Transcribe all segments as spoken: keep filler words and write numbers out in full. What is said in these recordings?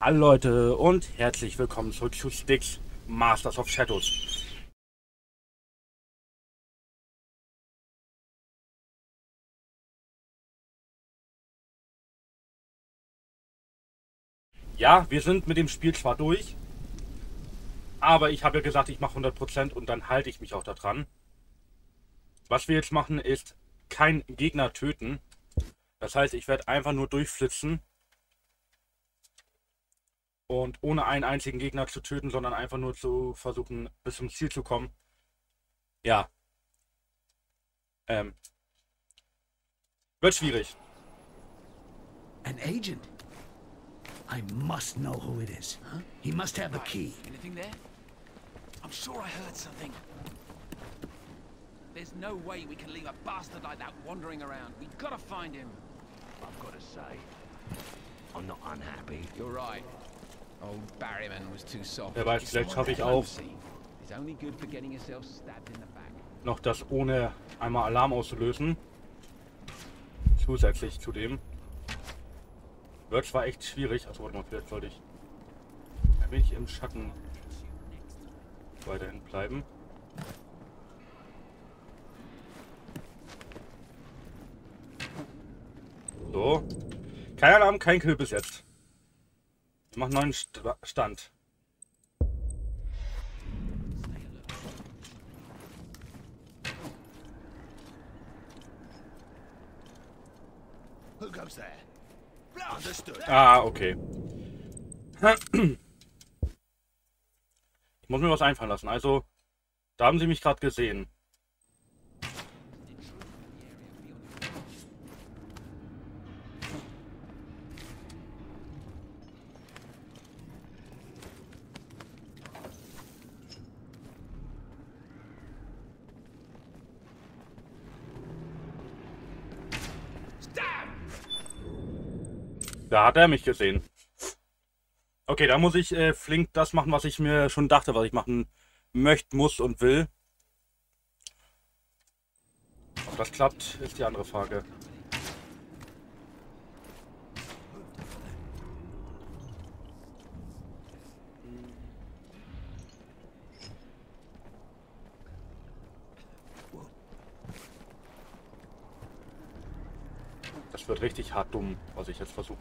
Hallo Leute und herzlich willkommen zurück zu Styx Masters of Shadows. Ja, wir sind mit dem Spiel zwar durch, aber ich habe ja gesagt, ich mache hundert Prozent und dann halte ich mich auch daran. Was wir jetzt machen ist kein Gegner töten. Das heißt, ich werde einfach nur durchflitzen. Und ohne einen einzigen Gegner zu töten, sondern einfach nur zu versuchen, bis zum Ziel zu kommen. Ja. Ähm. Wird schwierig. An agent? I must know who it is. Huh? He must have the key. Anything there? I'm sure I heard something. There's no way we can leave a bastard like that wandering around. We've got to find him. I've got to say, I'm not unhappy. You're right. Old Barryman was too soft. Wer weiß, vielleicht schaffe ich auch He's only good for getting himself stabbed in the back. noch das, ohne einmal Alarm auszulösen. Zusätzlich zu dem. Wird zwar echt schwierig. Also warte mal, vielleicht sollte ich ein wenig im Schatten weiterhin bleiben. So. Kein Alarm, kein Kill bis jetzt. Ich mache neuen St Stand. Who goes there? Understood. Ah, okay. Ich muss mir was einfallen lassen. Also, da haben sie mich gerade gesehen. Da hat er mich gesehen. Okay, da muss ich äh, flink das machen, was ich mir schon dachte, was ich machen möchte, muss und will. Ob das klappt, ist die andere Frage. Das wird richtig hart dumm, was ich jetzt versuche.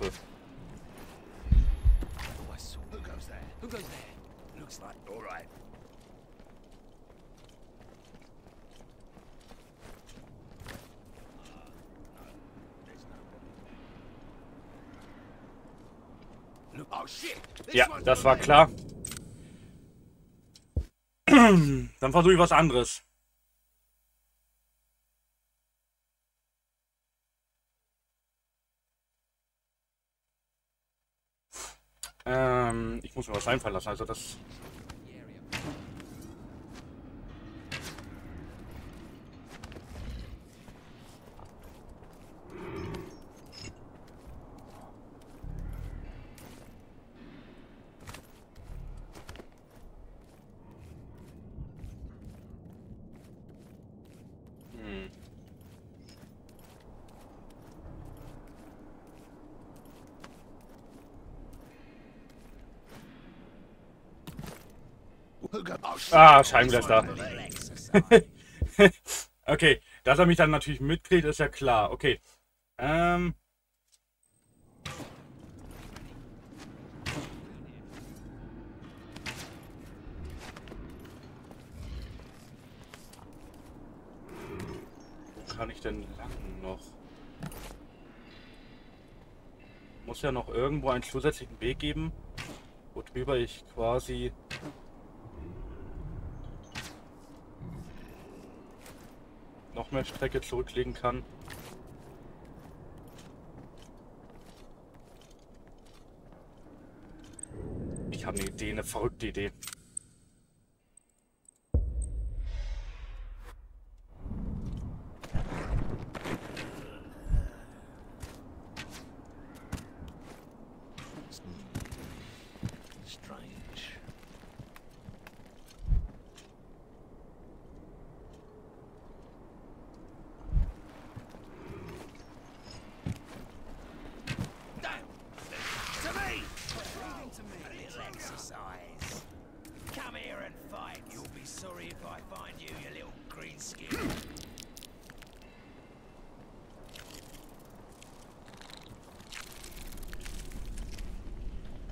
Who goes there? Who goes there? Looks like all right. Look, oh shit! This Ja, one's das on war there. klar. Dann versuche ich was anderes. Ähm, ich muss mir was einfallen lassen. Also das. Hm. Who go- oh, shit. Ah, This Scheingläser. one's on there. Okay, dass er mich dann natürlich mitkriegt, ist ja klar. Okay. Ähm. Wo kann ich denn lang noch? Muss ja noch irgendwo einen zusätzlichen Weg geben, worüber ich quasi noch mehr Strecke zurücklegen kann. Ich habe eine Idee, eine verrückte Idee. Strange. Damn! To me!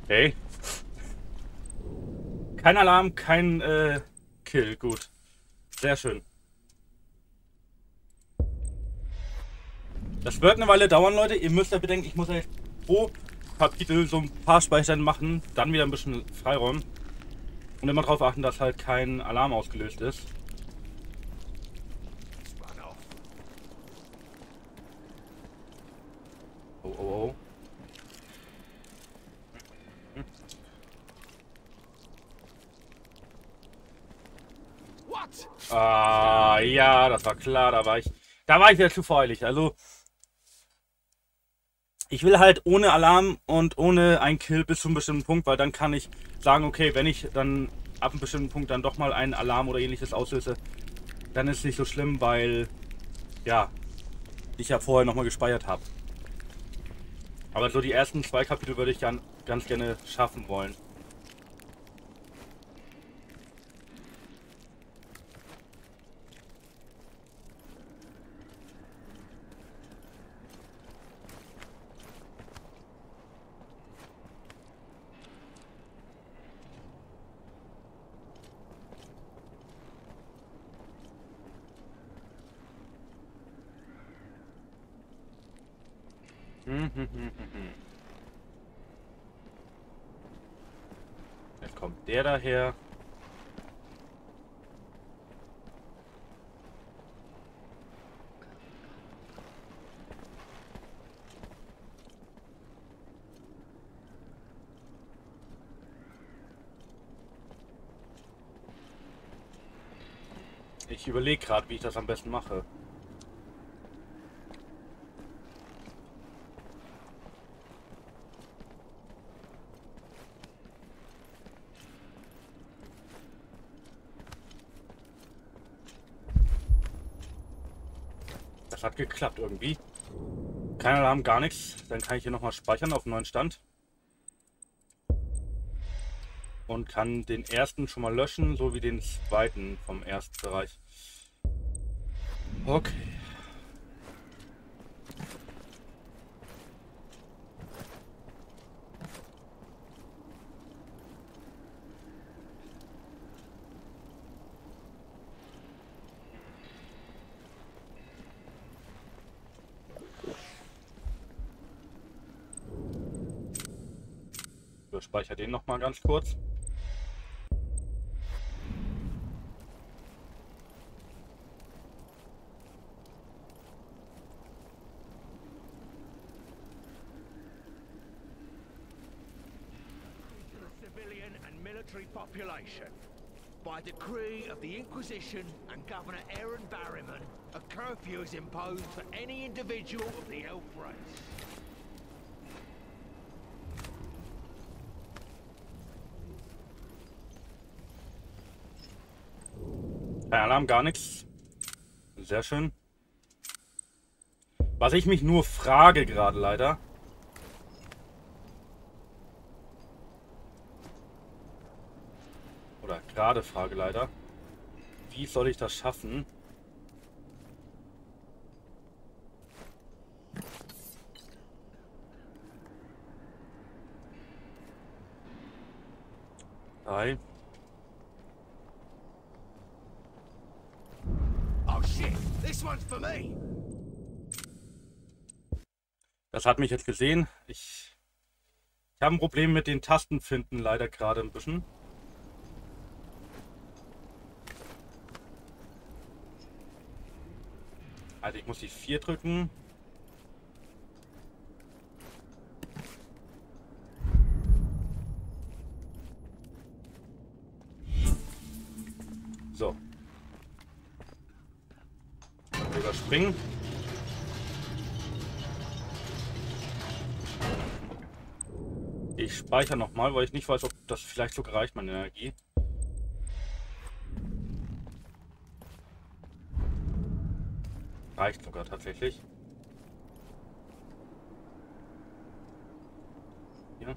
Okay. Kein Alarm, kein äh, Kill. Gut. Sehr schön. Das wird eine Weile dauern, Leute. Ihr müsst ja bedenken, ich muss ja pro Kapitel so ein paar Speichern machen, dann wieder ein bisschen freiräumen. Und immer darauf achten, dass halt kein Alarm ausgelöst ist. Oh, oh, oh. What? Ah, ja, das war klar, da war ich, da war ich ja zu voreilig. Also, ich will halt ohne Alarm und ohne ein Kill bis zu einem bestimmten Punkt, weil dann kann ich sagen, okay, wenn ich dann ab einem bestimmten Punkt dann doch mal einen Alarm oder ähnliches auslöse, dann ist es nicht so schlimm, weil, ja, ich ja vorher nochmal gespeichert habe. Aber so die ersten zwei Kapitel würde ich dann ganz gerne schaffen wollen. Jetzt kommt der daher. Ich überlege gerade, wie ich das am besten mache. Das hat geklappt irgendwie. Kein Alarm, gar nichts. Dann kann ich hier nochmal speichern auf dem neuen Stand. Und kann den ersten schon mal löschen, so wie den zweiten vom ersten Bereich. Okay. Ich speichere den noch mal ganz kurz. Civilian and military population. By decree of the Inquisition and Governor Aaron Barryman, a curfew is imposed for any individual of the elf race. Kein Alarm, gar nichts. Sehr schön. Was ich mich nur frage gerade leider. Oder gerade frage leider. Wie soll ich das schaffen? Drei. Oh shit, this one's for me. Das hat mich jetzt gesehen. Ich, ich habe ein Problem mit den Tasten finden, leider gerade ein bisschen. Also ich muss die vier drücken. So. Überspringen. Ich speichere nochmal, weil ich nicht weiß, ob das vielleicht sogar reicht, meine Energie. Reicht sogar tatsächlich. Hier.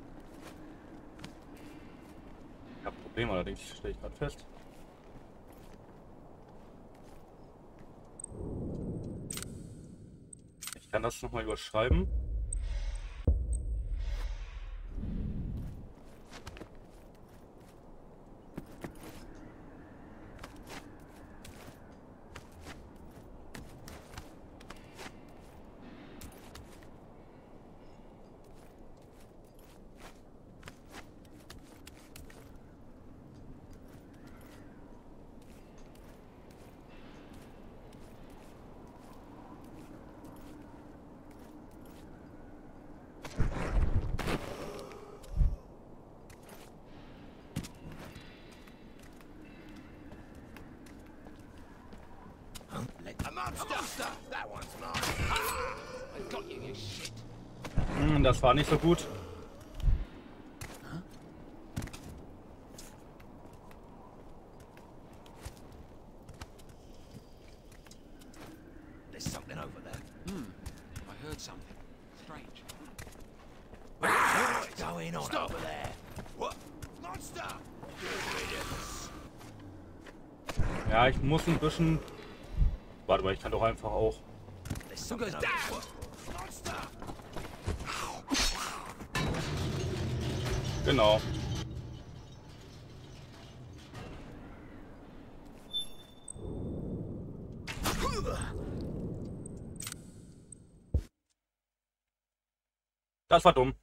Ich habe ein Problem allerdings, stelle ich gerade fest. Ich kann das nochmal überschreiben. A monster! That one's mine. Ah! I got you, you shit. Hm, das war nicht so gut. There's something over there. Hmm. I heard something. Strange. What's going on Stop. over there? What? Monster! Good riddance. Ja, ich muss ein bisschen... Warte mal, ich kann doch einfach auch... There's something over there. Monster! Genau. Das war dumm.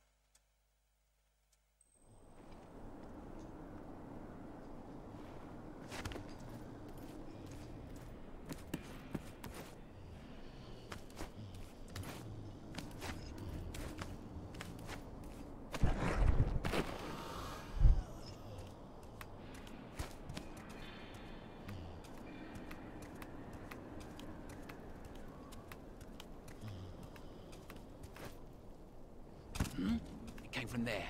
It came from there.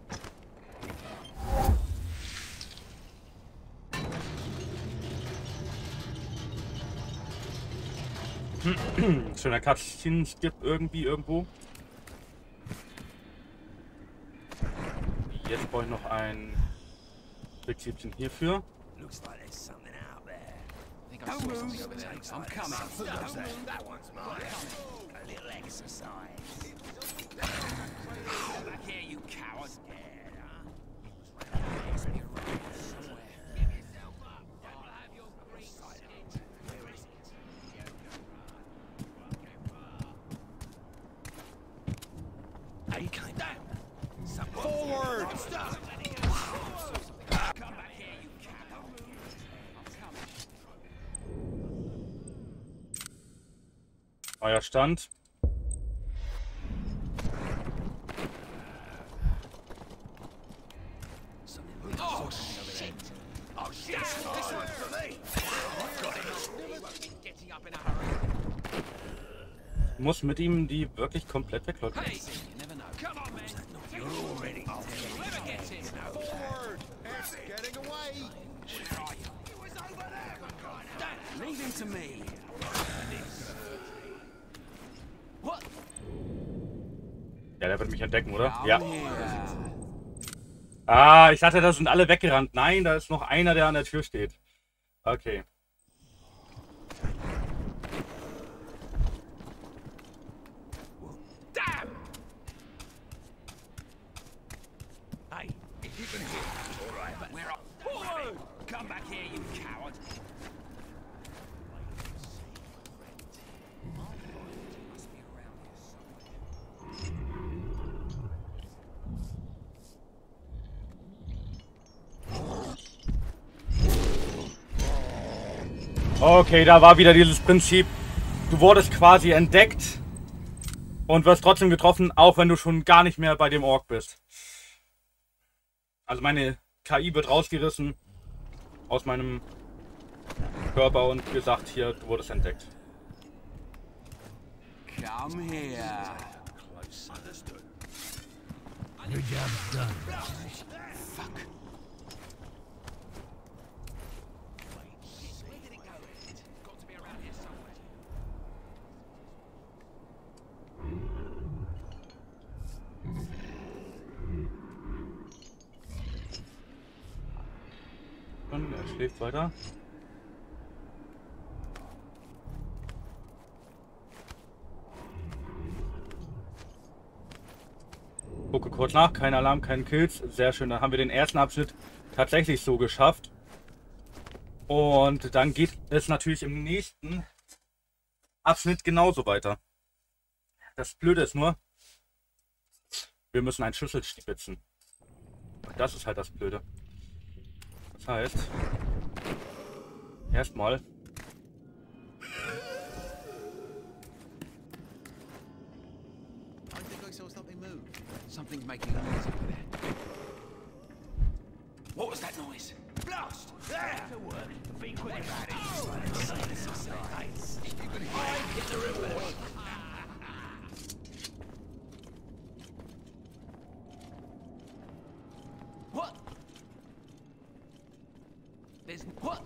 Schöner Cutscene-Skip irgendwie irgendwo. Jetzt brauche ich noch ein Prinzipchen hierfür. Looks like there's something out there. I think I saw something over there. I'm coming. Who's that? That one's mine. A little exercise. Back here, you coward. Scared, huh? Must be around here somewhere. Give yourself up. I'll have your green stick. Where is it? Hey, came down. Forward! Monster! Come back here, you coward. I'm coming. Euer Stand. Oh, shit! Oh, shit! This one's for me! I've got it! He won't be getting up in a hurry. Ich muss mit ihm die wirklich komplett weglocken. Hey, you never know. Come on, man. You're already Whoever gets in. forward! It's getting away! Where are you? It was over there! Dad, leave him to me. What? Ja, der wird mich entdecken, oder? Down Ja. here. Ah, ich dachte, da sind alle weggerannt. Nein, da ist noch einer, der an der Tür steht. Okay. Damn! Hey, if you can hear me, all right, but Where are Forward! Come back here, you coward. Must be around here somewhere. Okay, da war wieder dieses Prinzip. Du wurdest quasi entdeckt und wirst trotzdem getroffen, auch wenn du schon gar nicht mehr bei dem Ork bist. Also meine K I wird rausgerissen aus meinem Körper und gesagt, hier, du wurdest entdeckt. Come here. close. Understood. Your job's done. Fuck. Where did it go? It's got to be around here somewhere. Und er schläft weiter. Gucke kurz nach, kein Alarm, kein Kills. Sehr schön, dann haben wir den ersten Abschnitt tatsächlich so geschafft. Und dann geht es natürlich im nächsten Abschnitt genauso weiter. Das Blöde ist nur, wir müssen einen Schlüssel stibitzen. Das ist halt das Blöde. Das heißt, erstmal Something's making a noise over there. What was that noise? Blast! There! To work. Be quick about it. I get the reward. What? There's what?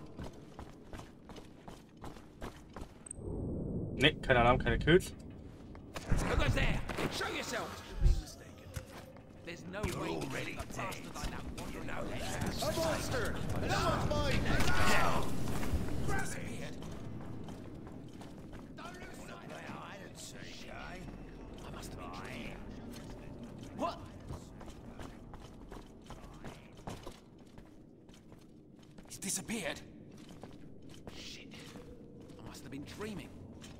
ne, kein Alarm, keine Kills. Who goes there? Show yourself. There's no way we can leave a bastard like that wandering around. A monster! No one's mine! Disappeared. I didn't say shy. I must have been dreaming. What? He's disappeared. Shit. I must have been dreaming.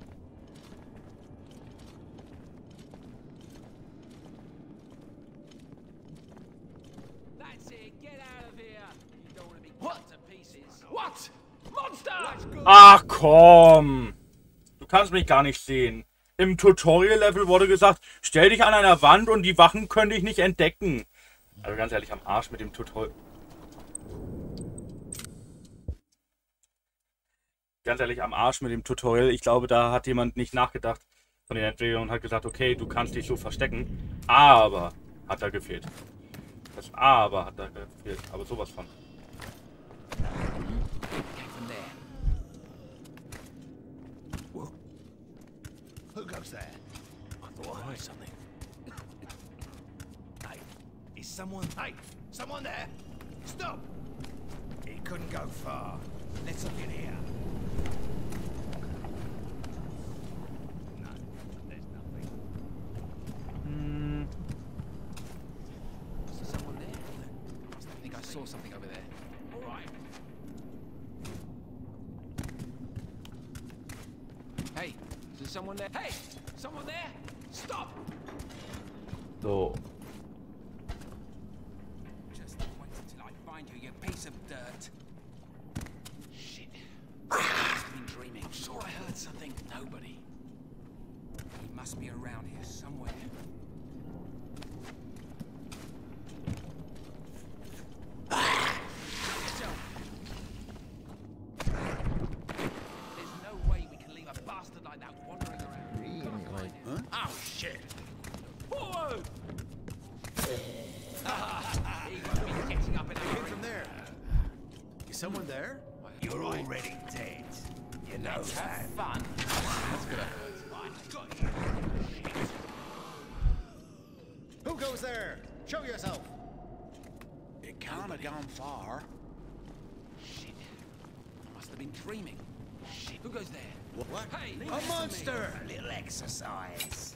That's it. Get out of here. You don't want to be cut to pieces. What? Monster! Let's go. Ach komm! Du kannst mich gar nicht sehen. Im Tutorial-Level wurde gesagt, stell dich an einer Wand und die Wachen können dich nicht entdecken. Also ganz ehrlich, am Arsch mit dem Tutorial. Ganz ehrlich, am Arsch mit dem Tutorial. Ich glaube, da hat jemand nicht nachgedacht von den Entwicklern und hat gesagt, okay, du kannst dich so verstecken. Aber hat da gefehlt. Das Aber hat da gefehlt. Aber sowas von. Came from there. Whoa. Who goes there? I thought I heard something. Hey, is someone... Hey, someone there? Stop! He couldn't go far. Let's look in here. No, there's nothing. Hm. Is there someone there? I think I saw something over there. All right. Hey, is there someone there? Hey, someone there? Stop! So. Just wait until I find you, you piece of dirt. Shit. I must have been dreaming. I'm sure I heard something. Nobody. He must be around here somewhere. Yourself. There's no way we can leave a bastard like that wandering around. Gotta find him. Oh, shit. Forward! He won't be getting up in a hurry. From there. Is someone there? You're already dead. You know Let's that. have fun. That's good. Right, got you. Who goes there? Show yourself. It can't have gone far. Shit. I must have been dreaming. Shit. Who goes there? What? Hey, leave a this to monster! me. A little exercise.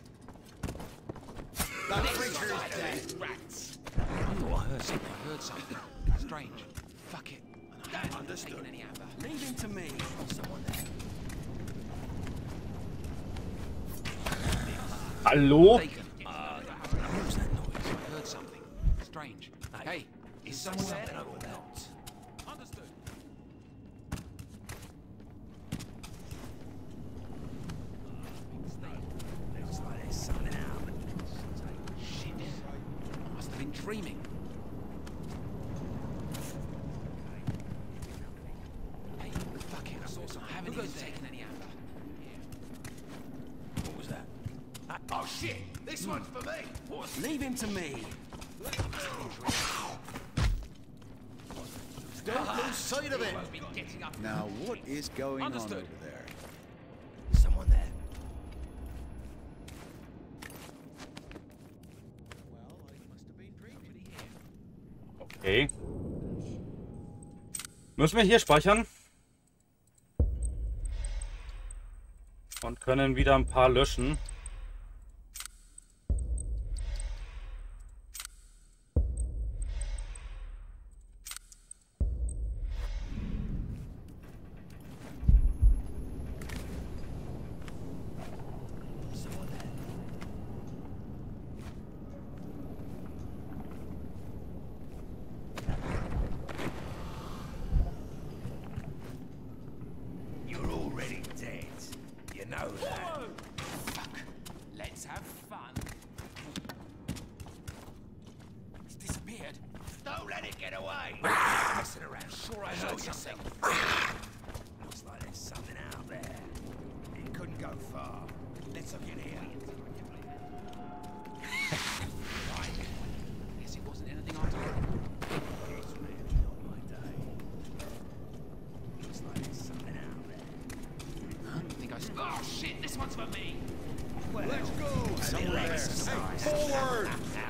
That creature's dead. Rats. I thought I heard something. I heard something. Strange. Fuck it. And I haven't Understood. taken any amber. Leave him to me. Someone there. Hallo? Taken. Uh, what was that noise? I heard something. Strange. Hey, is someone there? Understood. Looks like there's something out. Shit. I must have been dreaming. Hey, fuck it. I saw something. I haven't even taken any amber. What was that? Uh, oh shit! This one's for me. What? Leave him to me. Don't lose sight of it. Won't be getting up. Now, what is going Understood. on over there? Someone there. Well, I must have been dreaming. Okay. Müssen wir hier speichern? Und können wieder ein paar löschen. know that. Fuck. Let's have fun. It's disappeared. Don't let it get away. Messing around. Sure, I heard something. Looks like there's something out there. It couldn't go far. Let's look in here. Right. Guess it wasn't anything after all. It's really not my day. Looks like there's something out there. I think I. s- Oh shit! This one's for me. Well, let's go. Somewhere exercise. Forward.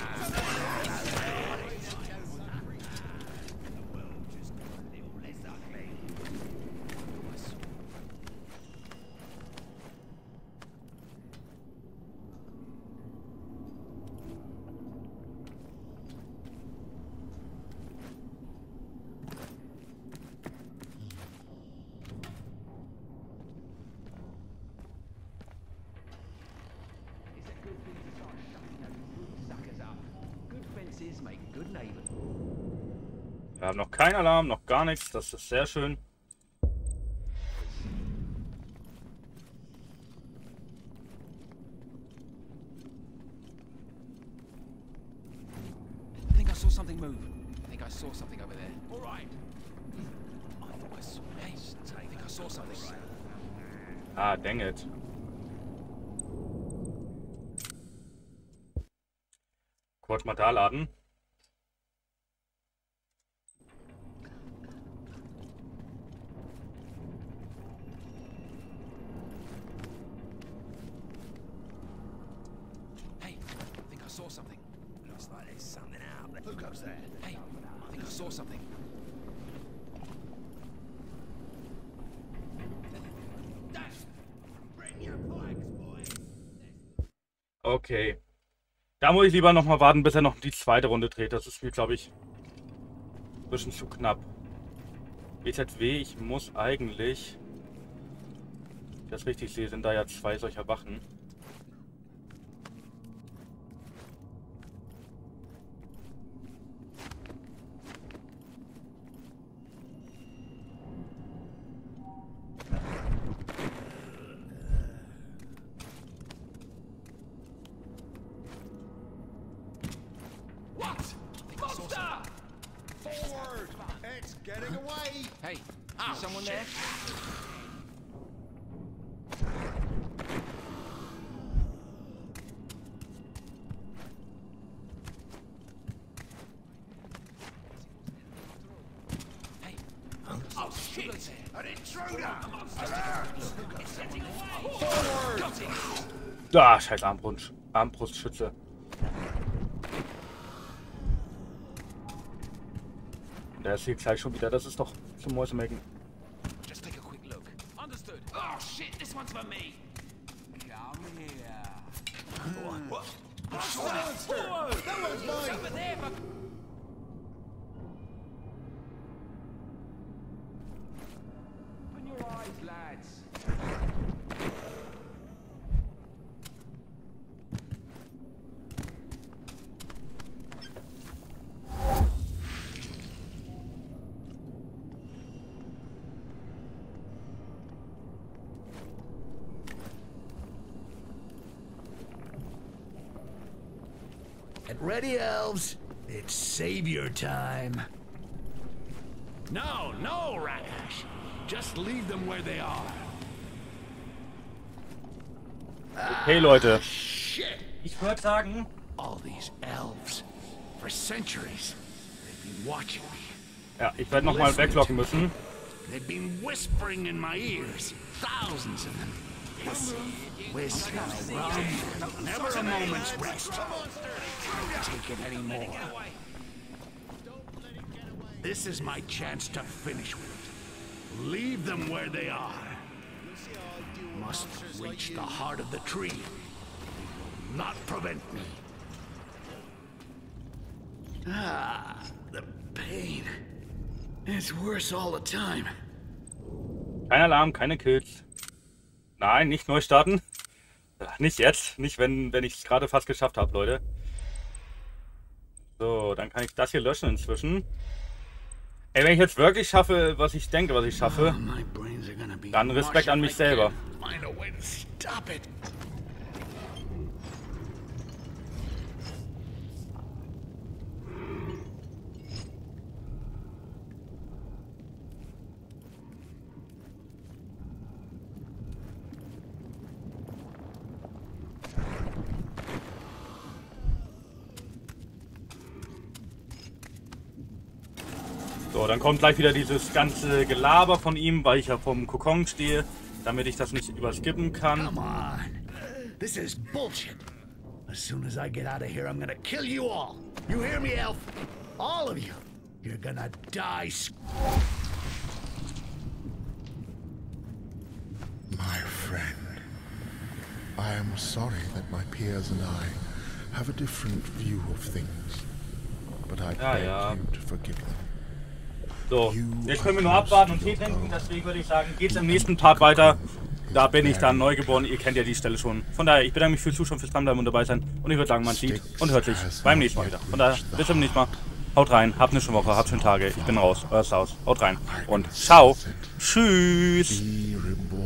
Wir haben noch keinen Alarm, noch gar nichts. Das ist sehr schön. I think I saw something move. I think I saw something over there. All right. I thought I saw. Hey, I think I saw something. Ah, dang it. Kurz mal da laden. Hey, I think I saw something. Looks like there's something out there. Who goes there? Hey, I think I saw something. Bring your flags, boys. Okay. Da muss ich lieber noch mal warten, bis er noch die zweite Runde dreht. Das ist mir, glaube ich, ein bisschen zu knapp. B Z W, ich muss eigentlich... Wenn ich das richtig sehe, sind da ja zwei solcher Wachen. Forward! It's getting away! Hey, is someone there? Hey, Oh shit! An intruder! got it. Ah, scheiß Armbrust, Armbrustschütze. Der ist hier gleich schon wieder. Das ist doch zum Mäusemelken. Just take a quick look. Understood. Oh shit, this one's for me. Come here. What? Forward! It's over there, but... Open your eyes, lads. Get ready, elves. It's savior time. No, no, Rakash. Just leave them where they are. Okay, Leute. Shit! Ich würde sagen... All these elves. For centuries, they've been watching me. Ja, ich werde nochmal weglocken müssen. They've been whispering in my ears. Thousands of them. Hissing, whistling, rum. Never a moment's rest. Can't take it anymore. This is my chance to finish with it. Leave them where they are. Must reach the heart of the tree. They will not prevent me. Ah, the pain. It's worse all the time. Kein Alarm, keine Kills. Nein, nicht neu starten. Nicht jetzt. Nicht, wenn, wenn ich es gerade fast geschafft habe, Leute. So, dann kann ich das hier löschen inzwischen. Ey, wenn ich jetzt wirklich schaffe, was ich denke, was ich schaffe, dann Respekt an mich selber. find a way to stop it. So, dann kommt gleich wieder dieses ganze Gelaber von ihm, weil ich ja vom Kokon stehe, damit ich das nicht überskippen kann. Come on. This is bullshit. As soon as I get out of here, I'm gonna kill you all. You hear me, Elf? All of you. You're gonna die. My friend, I am sorry that my peers and I have a different view of things, but I Ja, beg ja. you to forgive them. So, jetzt können wir nur abwarten und Tee trinken, deswegen würde ich sagen, geht's im nächsten Part weiter. Da bin ich dann neugeboren, ihr kennt ja die Stelle schon. Von daher, ich bedanke mich fürs Zuschauen, fürs Dranbleiben und dabei sein. Und ich würde sagen, man sieht und hört sich beim nächsten Mal wieder. Von daher, bis zum nächsten Mal. Haut rein, habt eine schöne Woche, habt schöne Tage. Ich bin raus, euer Saus. Haut rein und ciao. Tschüss. Be reborn.